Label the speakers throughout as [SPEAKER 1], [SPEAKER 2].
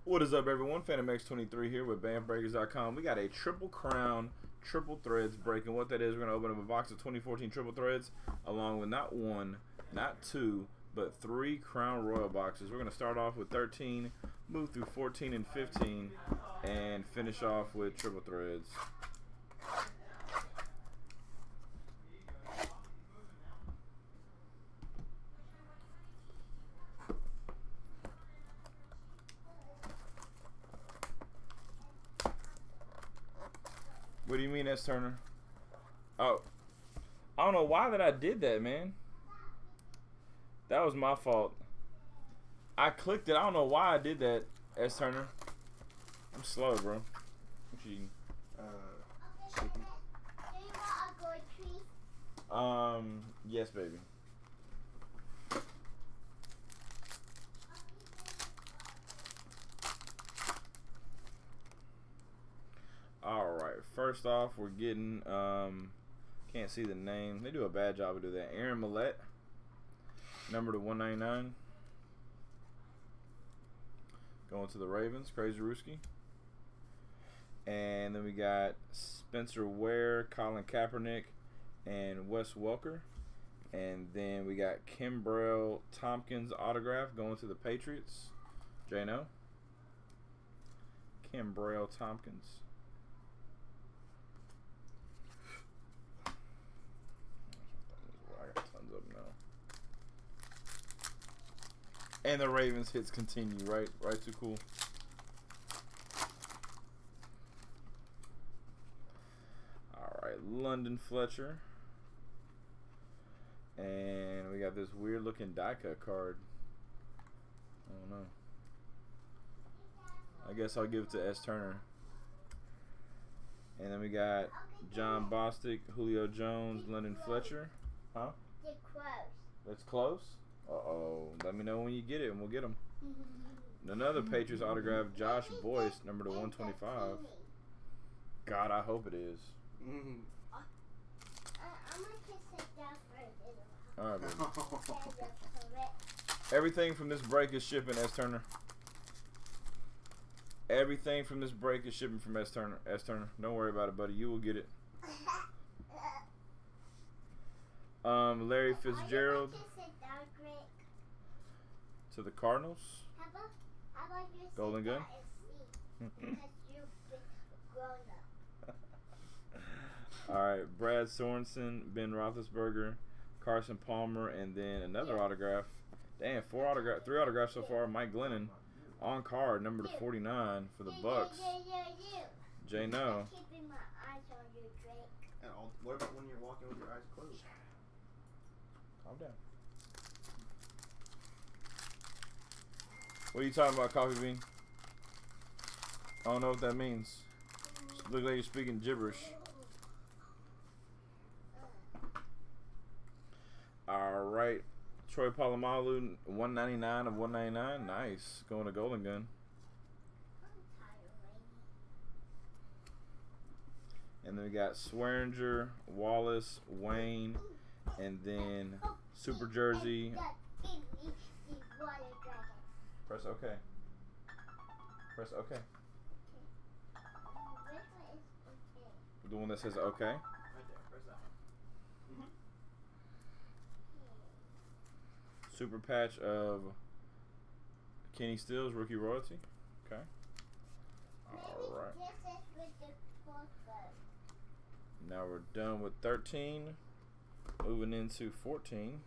[SPEAKER 1] What is up, everyone? PhantomX23 here with BandBreakers.com. We got a Triple Crown, Triple Threads breaking. What that is, we're going to open up a box of 2014 Triple Threads, along with not one, not two, but 3 Crown Royal boxes. We're going to start off with 13, move through 14 and 15, and finish off with Triple Threads. What do you mean, S. Turner? Oh, I don't know why that I did that, man. That was my fault. I clicked it. I don't know why I did that, S. Turner. I'm slow, bro. I'm cheating. Yes, baby. Alright, first off, we're getting, can't see the name. They do a bad job of doing that. Aaron Millette, number to 199. Going to the Ravens, Crazy Rooski. And then we got Spencer Ware, Colin Kaepernick, and Wes Welker. And then we got Kimbrell Tompkins autograph going to the Patriots. Jano. Kimbrell Tompkins. And the Ravens hits continue, right? Right, too cool. Alright, London Fletcher. And we got this weird looking die cut card. I don't know. I guess I'll give it to S. Turner. And then we got John Bostic, Julio Jones, London Fletcher. Huh?
[SPEAKER 2] They're close.
[SPEAKER 1] That's close? Uh-oh. Let me know when you get it, and we'll get them. Another Patriots autograph, Josh Boyce, number to 125. God, I hope it is.
[SPEAKER 2] I'm going to sit down for a
[SPEAKER 1] All right, baby. Everything from this break is shipping, S. Turner. Everything from this break is shipping from S. Turner. S. Turner. Don't worry about it, buddy. You will get it. Larry Fitzgerald to the Cardinals.
[SPEAKER 2] How about you
[SPEAKER 1] Golden Gun. Alright, Brad Sorensen, Ben Roethlisberger, Carson Palmer, and then another autograph. Damn, 3 autographs so far. Mike Glennon on card, number to 49 for the Bucks. Jay No.
[SPEAKER 2] Keeping my eyes on you, Drake.
[SPEAKER 3] And what about when you're walking with your eyes closed?
[SPEAKER 1] Calm down. What are you talking about, Coffee Bean? I don't know what that means. Look like you're speaking gibberish. Alright. Troy Polamalu, 199 of 199. Nice. Going to Golden Gun. And then we got Swearinger, Wallace, Wayne, and then Super Jersey. Press OK. Press OK. The one that says OK.
[SPEAKER 3] Right there. Press that one.
[SPEAKER 1] Super patch of Kenny Stills, rookie royalty. Okay. Alright. Now we're done with 13. Moving into 14.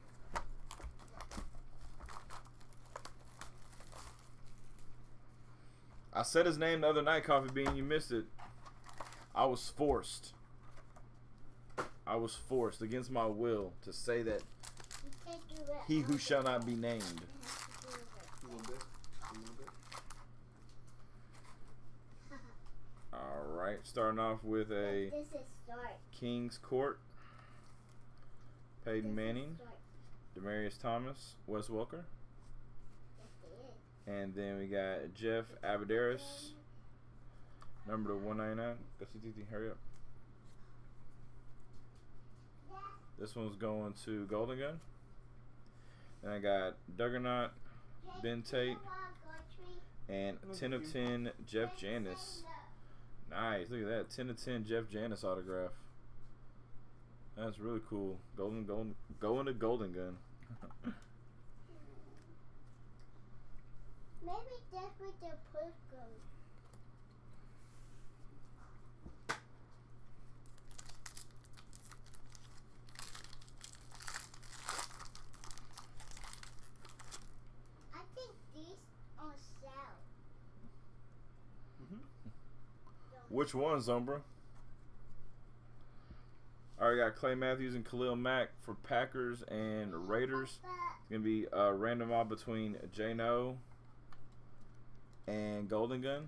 [SPEAKER 1] I said his name the other night, Coffee Bean. You missed it. I was forced. I was forced against my will to say that he who shall not be named.
[SPEAKER 3] A little bit. A little bit.
[SPEAKER 1] Alright, starting off with a King's Court. Peyton Manning, Demaryius Thomas, Wes Welker. And then we got Jeff Abadaris, number to 199. Hurry up. This one's going to Golden Gun. Then I got Duggernaut, Ben Tate, And 10 of 10, Jeff Janis. Nice. Look at that. 10 of 10, Jeff Janis autograph. That's really cool. Going to Golden Gun.
[SPEAKER 2] Maybe that's where the push goes. I think these on sale.
[SPEAKER 1] Which one, Zumbra? Alright, got Clay Matthews and Khalil Mack for Packers and Raiders. It's going to be a random off between Jano and Golden Gun.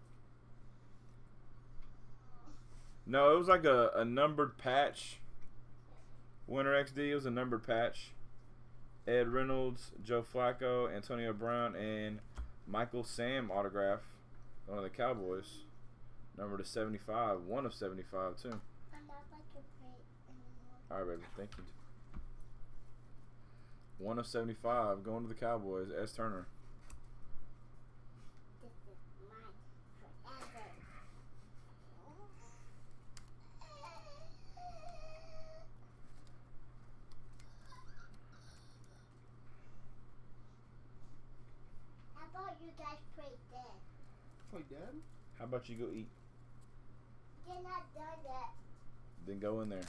[SPEAKER 1] No, it was like a numbered patch. Winter XD, it was a numbered patch. Ed Reynolds, Joe Flacco, Antonio Brown, and Michael Sam autograph. One of the Cowboys. Number to 75. 1 of 75, too.
[SPEAKER 2] I'm not like a plate anymore.
[SPEAKER 1] Alright, baby. Thank you. 1 of 75. Going to the Cowboys. S. Turner.
[SPEAKER 2] This is mine forever. How about you guys play dead?
[SPEAKER 3] Wait, Dad?
[SPEAKER 1] How about you go eat?
[SPEAKER 2] You're not done yet.
[SPEAKER 1] Then go in there.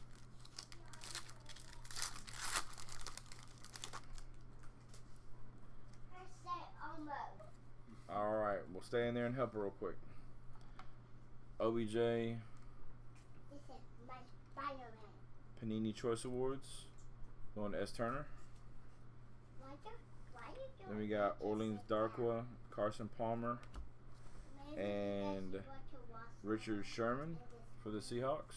[SPEAKER 2] I say almost.
[SPEAKER 1] Alright, we'll stay in there and help her real quick. OBJ,
[SPEAKER 2] This is my Spider-Man.
[SPEAKER 1] Panini Choice Awards. Going to S. Turner.
[SPEAKER 2] Why you doing
[SPEAKER 1] Then we got
[SPEAKER 2] this
[SPEAKER 1] Orleans
[SPEAKER 2] like that?
[SPEAKER 1] Darkwa, Carson Palmer,
[SPEAKER 2] Maybe you guys
[SPEAKER 1] and
[SPEAKER 2] want to watch
[SPEAKER 1] Richard Sherman
[SPEAKER 2] it is-
[SPEAKER 1] for the Seahawks.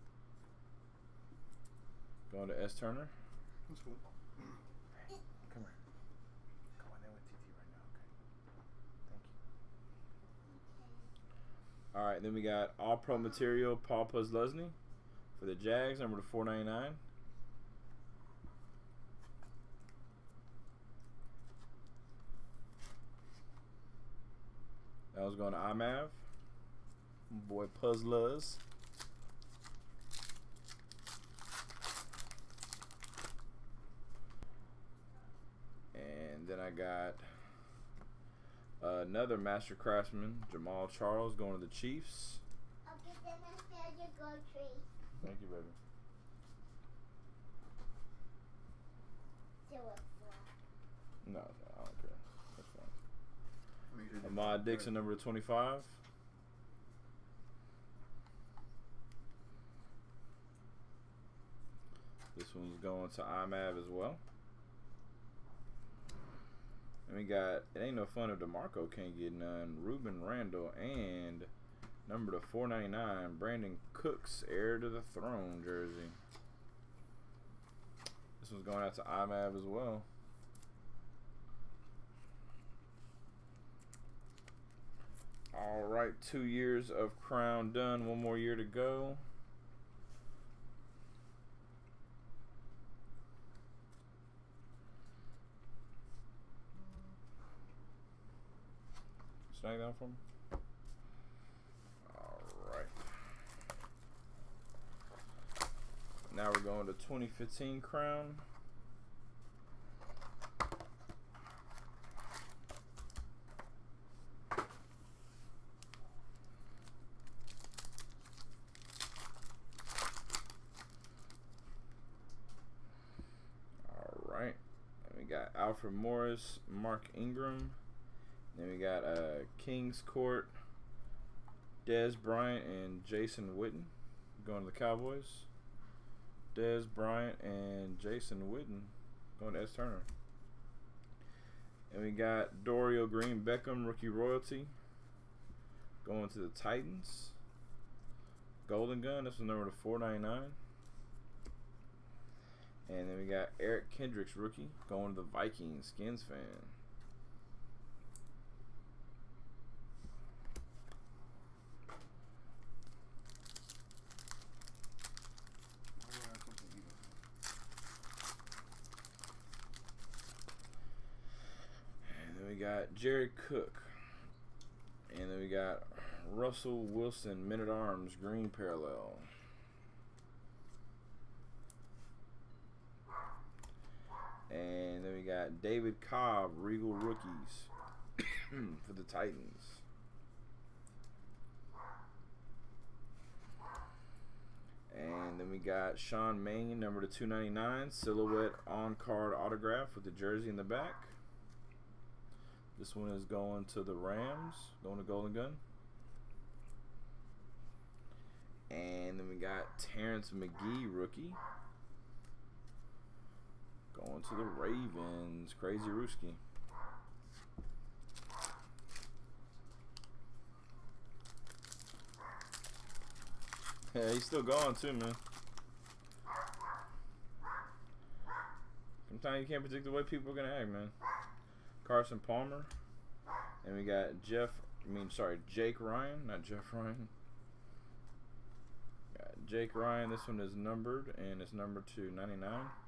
[SPEAKER 1] Going to S. Turner.
[SPEAKER 3] That's cool.
[SPEAKER 1] Come here. Go in there with TT right now, okay? Thank you. Alright, then we got All Pro Material, Paul Posluszny for the Jags, number to 499. That was going to IMAV. Boy Puzzlers. And then I got another Master Craftsman, Jamal Charles, going to the Chiefs.
[SPEAKER 2] Okay, then I feel you go tree.
[SPEAKER 1] Thank you, baby.
[SPEAKER 2] Do it for.
[SPEAKER 1] No, I don't care. That's fine.
[SPEAKER 3] Make sure you
[SPEAKER 1] Ahmad Dixon, number 25. This one's going to IMAV as well. And we got, it ain't no fun if DeMarco can't get none. Ruben Randall and number to 499, Brandon Cooks, heir to the throne jersey. This one's going out to IMAV as well. All right, 2 years of Crown done. 1 more year to go. Snag down for me. All right. Now we're going to 2015 Crown. Alright. And we got Alfred Morris, Mark Ingram. Then we got Kings Court, Dez Bryant, and Jason Witten going to the Cowboys. Dez Bryant and Jason Witten going to S. Turner. And we got Dorial Green Beckham, rookie royalty, going to the Titans. Golden Gun, this was number to 499. And then we got Eric Kendricks, rookie, going to the Vikings. Skins fan. And then we got Jared Cook, And then we got Russell Wilson, Men at Arms, green parallel. And then we got David Cobb, Regal rookies for the Titans. And then we got Sean Mannion, number to 299, silhouette on card autograph with the jersey in the back. This one is going to the Rams, going to Golden Gun. And then we got Terrence McGee, rookie, going to the Ravens, Crazy Rooski. Yeah, he's still going too, man. Sometimes you can't predict the way people are gonna act, man. Carson Palmer, and we got Jake Ryan, not Jeff Ryan. Got Jake Ryan. This one is numbered, and it's numbered to 99.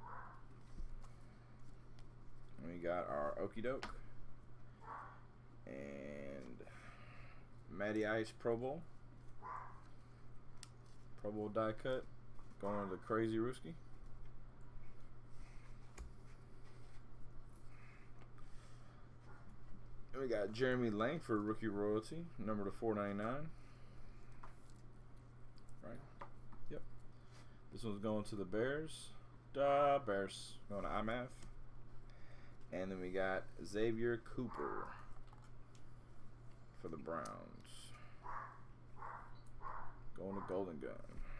[SPEAKER 1] And we got our Okie Doke and Matty Ice Pro Bowl die cut, going to Crazy Rooski. And we got Jeremy Langford, rookie royalty, number to 499. Right. Yep. This one's going to the Bears. Bears. Going to IMAF. And then we got Xavier Cooper for the Browns. Going to Golden Gun.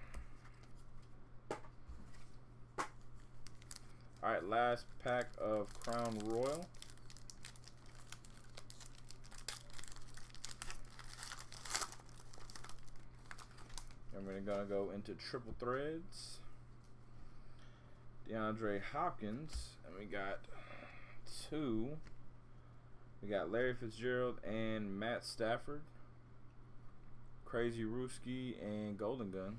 [SPEAKER 1] Alright, last pack of Crown Royal. And we're going to go into triple threads. DeAndre Hopkins. And we got two. We got Larry Fitzgerald and Matt Stafford. Crazy Rooski and Golden Gun.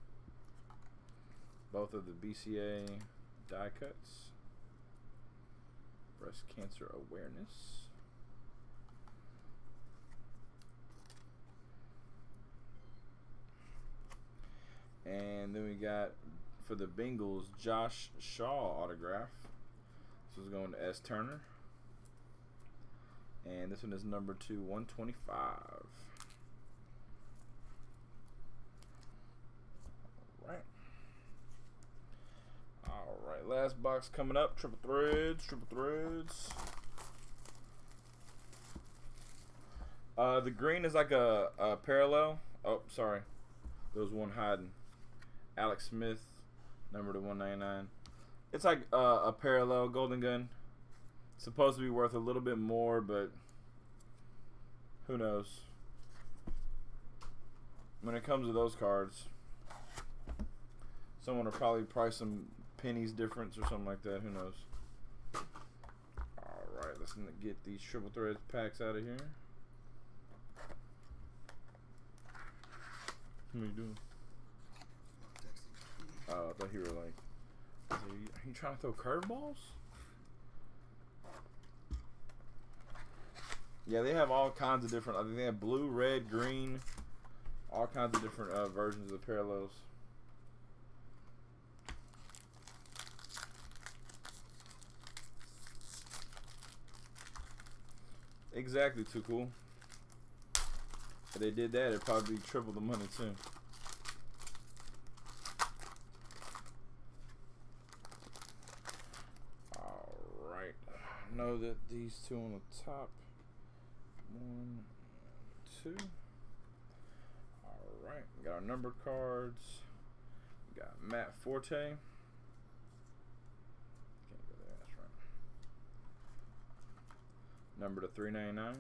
[SPEAKER 1] Both of the BCA die cuts. Breast cancer awareness. And then we got, for the Bengals, Josh Shaw autograph. This is going to S. Turner. And this one is number 2/125. Alright, last box coming up. Triple threads. The green is like a parallel. Oh, sorry. There was one hiding. Alex Smith, number to 199. It's like a parallel Golden Gun. Supposed to be worth a little bit more, but who knows? When it comes to those cards, someone will probably price some pennies difference or something like that. Who knows? Alright, let's get these triple threads packs out of here. What are you doing? Oh, I thought you were like, are you trying to throw curveballs? Yeah, they have all kinds of different, I think they have blue, red, green, all kinds of different versions of the parallels. Exactly, too cool. If they did that, it'd probably be triple the money too. Alright. Know that these two on the top. 1, 2. Alright. We got our number cards. We got Matt Forte. Can't go there, that's right. Number to 399.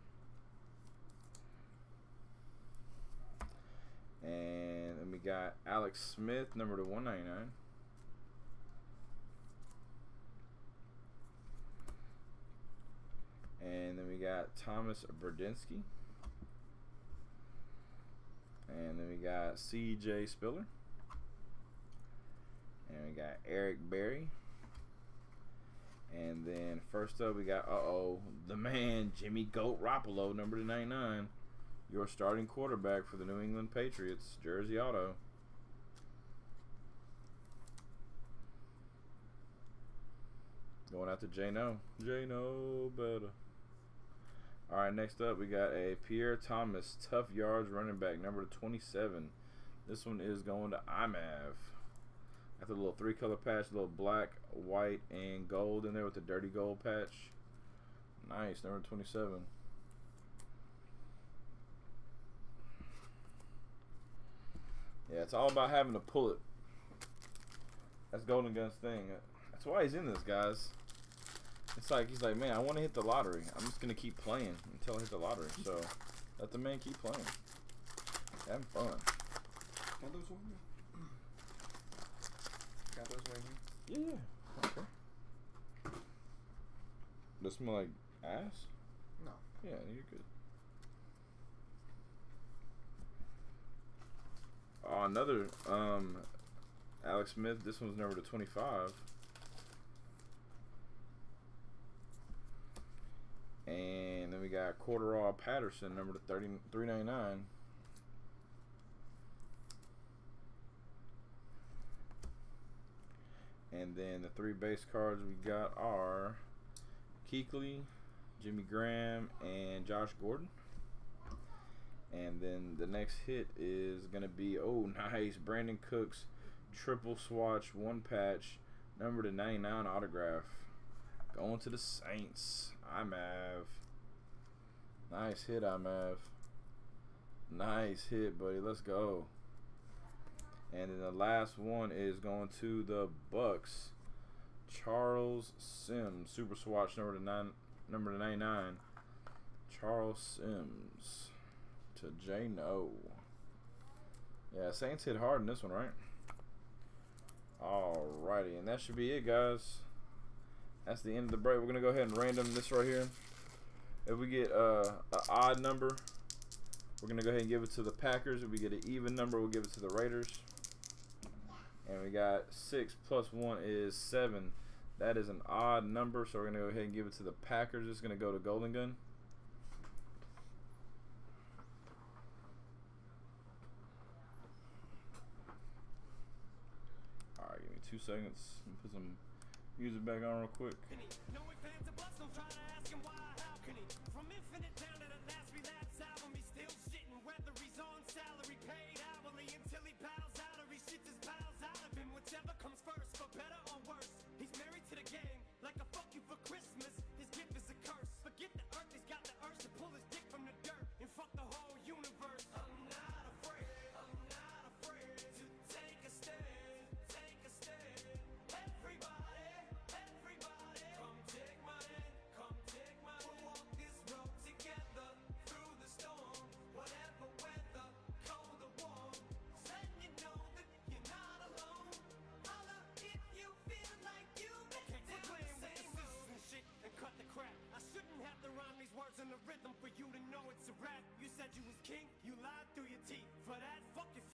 [SPEAKER 1] And then we got Alex Smith, number to 199. And then we got Thomas Burdinsky. And then we got C.J. Spiller. And we got Eric Berry. And then first up we got, the man, Jimmy Goat Garoppolo, number to 99. Your starting quarterback for the New England Patriots, jersey auto. Going out to J-No. J-No better. Alright, next up we got a Pierre Thomas, tough yards running back, number 27. This one is going to IMAV. Got the little 3-color patch, little black, white, and gold in there with the dirty gold patch. Nice, number 27. Yeah, it's all about having to pull it. That's Golden Gun's thing. That's why he's in this, guys. It's like, he's like, man, I want to hit the lottery. I'm just going to keep playing until I hit the lottery. So, let the man keep playing. Having fun.
[SPEAKER 3] Got those one there? Got those right here?
[SPEAKER 1] Yeah. Okay. Does it smell like ass?
[SPEAKER 3] No.
[SPEAKER 1] Yeah, you're good. Oh, another Alex Smith. This one's number to 25. And then we got Cordarrelle Patterson, number to 399. And then the 3 base cards we got are Kuechly, Jimmy Graham, and Josh Gordon. And then the next hit is going to be, oh, nice, Brandon Cooks, triple swatch, 1 patch, number to 99 autograph. Going to the Saints. IMAV. Nice hit, IMAV. Nice hit, buddy. Let's go. And then the last one is going to the Bucks. Charles Sims, super swatch, number to 99. Charles Sims to J-No. Yeah, Saints hit hard in this one, right? Alrighty, and that should be it, guys. That's the end of the break. We're going to go ahead and random this right here. If we get an odd number, we're going to go ahead and give it to the Packers. If we get an even number, we'll give it to the Raiders. And we got 6 plus 1 is 7. That is an odd number, so we're going to go ahead and give it to the Packers. It's going to go to Golden Gun. Alright, give me 2 seconds. Put some music back on real quick.
[SPEAKER 4] In the rhythm for you to know it's a rap. You said you was king,